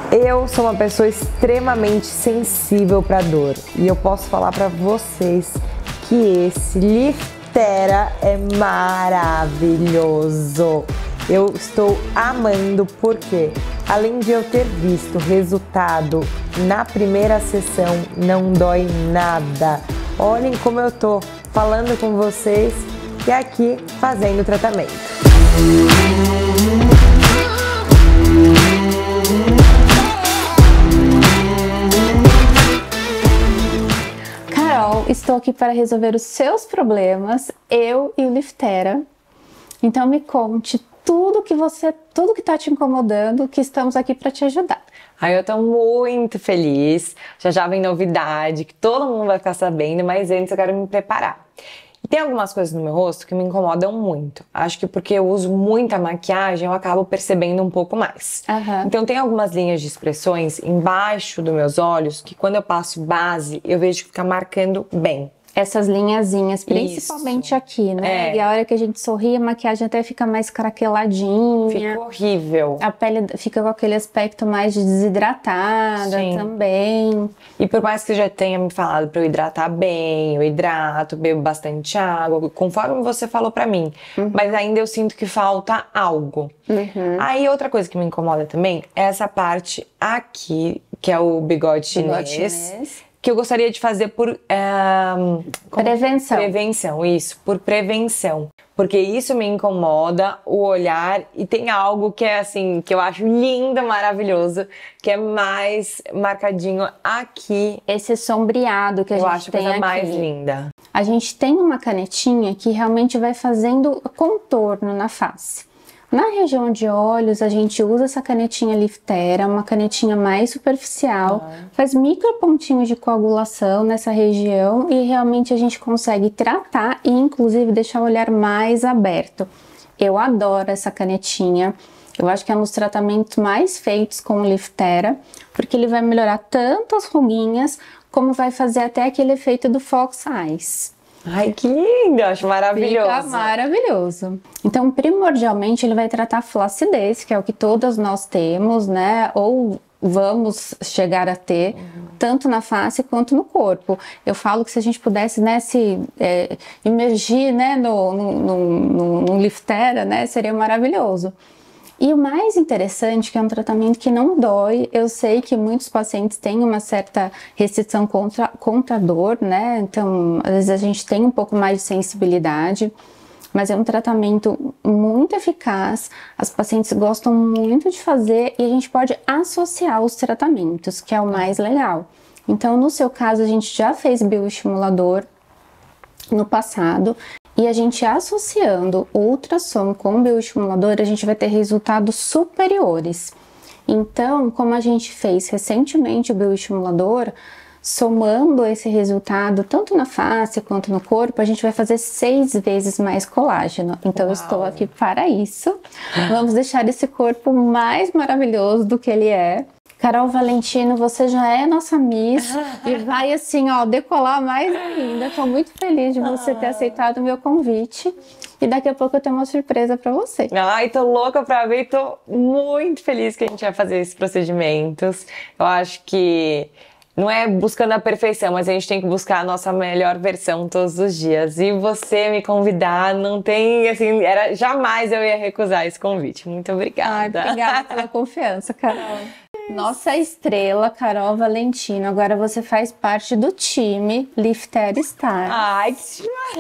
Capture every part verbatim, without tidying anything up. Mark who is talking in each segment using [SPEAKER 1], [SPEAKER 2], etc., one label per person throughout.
[SPEAKER 1] Eu sou uma pessoa extremamente sensível para dor e eu posso falar para vocês que esse Liftera é maravilhoso. Eu estou amando porque, além de eu ter visto o resultado na primeira sessão, não dói nada. Olhem como eu tô falando com vocês e aqui fazendo o tratamento.
[SPEAKER 2] Carol, estou aqui para resolver os seus problemas, eu e o Liftera. Então me conte tudo que você, tudo que tá te incomodando, que estamos aqui para te ajudar.
[SPEAKER 1] Ai, eu tô muito feliz, já já vem novidade, que todo mundo vai ficar sabendo, mas antes eu quero me preparar. E tem algumas coisas no meu rosto que me incomodam muito. Acho que porque eu uso muita maquiagem, eu acabo percebendo um pouco mais.
[SPEAKER 2] Uhum.
[SPEAKER 1] Então tem algumas linhas de expressões embaixo dos meus olhos, que quando eu passo base, eu vejo que fica marcando bem.
[SPEAKER 2] Essas linhazinhas, principalmente Isso. aqui, né? É. E a hora que a gente sorri, a maquiagem até fica mais craqueladinha.
[SPEAKER 1] Fica horrível.
[SPEAKER 2] A pele fica com aquele aspecto mais de desidratada Sim. também.
[SPEAKER 1] E por mais que já tenha me falado pra eu hidratar bem, eu hidrato, bebo bastante água, conforme você falou pra mim. Uhum. Mas ainda eu sinto que falta algo. Uhum. Aí outra coisa que me incomoda também é essa parte aqui, que é o bigode chinês. Bigode chinês. Que eu gostaria de fazer por... É,
[SPEAKER 2] prevenção.
[SPEAKER 1] Prevenção, isso. Por prevenção. Porque isso me incomoda, o olhar. E tem algo que é assim, que eu acho lindo, maravilhoso. Que é mais marcadinho aqui.
[SPEAKER 2] Esse sombreado que a
[SPEAKER 1] eu
[SPEAKER 2] gente
[SPEAKER 1] acho
[SPEAKER 2] tem
[SPEAKER 1] a coisa
[SPEAKER 2] aqui.
[SPEAKER 1] mais linda.
[SPEAKER 2] A gente tem uma canetinha que realmente vai fazendo contorno na face. Na região de olhos, a gente usa essa canetinha Liftera, uma canetinha mais superficial, ah. faz micro pontinhos de coagulação nessa região e realmente a gente consegue tratar e inclusive deixar o olhar mais aberto. Eu adoro essa canetinha, eu acho que é um dos tratamentos mais feitos com o Liftera, porque ele vai melhorar tanto as ruguinhas, como vai fazer até aquele efeito do Fox Eyes.
[SPEAKER 1] Ai, que lindo! Eu acho maravilhoso.
[SPEAKER 2] Fica maravilhoso. Então, primordialmente, ele vai tratar a flacidez, que é o que todas nós temos, né? Ou vamos chegar a ter, uhum. tanto na face quanto no corpo. Eu falo que se a gente pudesse, né, se é, imergir, né, no, no, no, no Liftera, né, seria maravilhoso. E o mais interessante, que é um tratamento que não dói, eu sei que muitos pacientes têm uma certa restrição contra, contra a dor, né? Então, às vezes a gente tem um pouco mais de sensibilidade, mas é um tratamento muito eficaz, as pacientes gostam muito de fazer e a gente pode associar os tratamentos, que é o mais legal. Então, no seu caso, a gente já fez bioestimulador no passado, e a gente associando o ultrassom com o bioestimulador, a gente vai ter resultados superiores. Então, como a gente fez recentemente o bioestimulador, somando esse resultado tanto na face quanto no corpo, a gente vai fazer seis vezes mais colágeno. Então, Uau. Eu estou aqui para isso. Vamos deixar esse corpo mais maravilhoso do que ele é. Carol Valentino, você já é nossa Miss e vai assim, ó, decolar mais ainda. Tô muito feliz de você ter aceitado o meu convite e daqui a pouco eu tenho uma surpresa pra você.
[SPEAKER 1] Ai, tô louca pra ver, tô muito feliz que a gente vai fazer esses procedimentos. Eu acho que não é buscando a perfeição, mas a gente tem que buscar a nossa melhor versão todos os dias. E você me convidar, não tem, assim, era, jamais eu ia recusar esse convite. Muito obrigada.
[SPEAKER 2] Ai, obrigada pela confiança, Carol. Nossa estrela, Carol Valentino, agora você faz parte do time Liftera Star.
[SPEAKER 1] Ai, que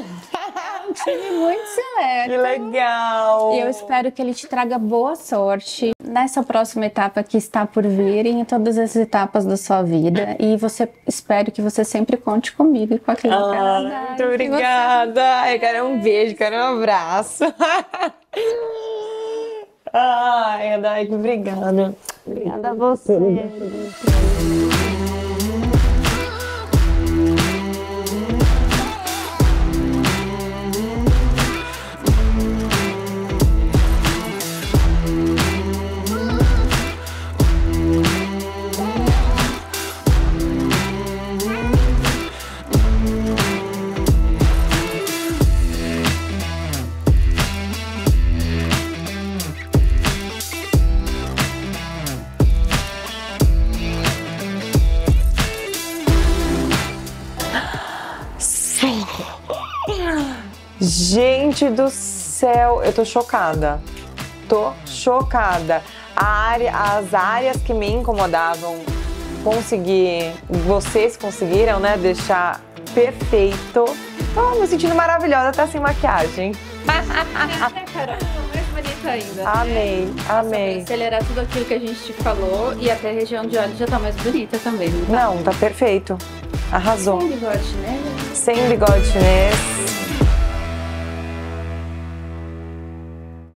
[SPEAKER 2] um time muito seleto.
[SPEAKER 1] Que legal!
[SPEAKER 2] E eu espero que ele te traga boa sorte nessa próxima etapa que está por vir e em todas as etapas da sua vida. E você espero que você sempre conte comigo e com aquele
[SPEAKER 1] ah, cara. Muito obrigada! Você... Eu quero um beijo, quero um abraço. Ai, Adai, obrigada.
[SPEAKER 2] Obrigada a você.
[SPEAKER 1] Gente do céu, eu tô chocada. Tô chocada. A área, as áreas que me incomodavam, consegui, vocês conseguiram, né, deixar perfeito. Tô me sentindo maravilhosa, até sem maquiagem.
[SPEAKER 2] Carol, mais bonita ainda.
[SPEAKER 1] Amei,
[SPEAKER 2] né?
[SPEAKER 1] amei.
[SPEAKER 2] Acelerar tudo aquilo que a gente te falou e até a região de olhos já tá mais bonita também. Não, tá?
[SPEAKER 1] Não, tá perfeito. Arrasou.
[SPEAKER 2] Sem bigode, né?
[SPEAKER 1] Sem bigode chinês.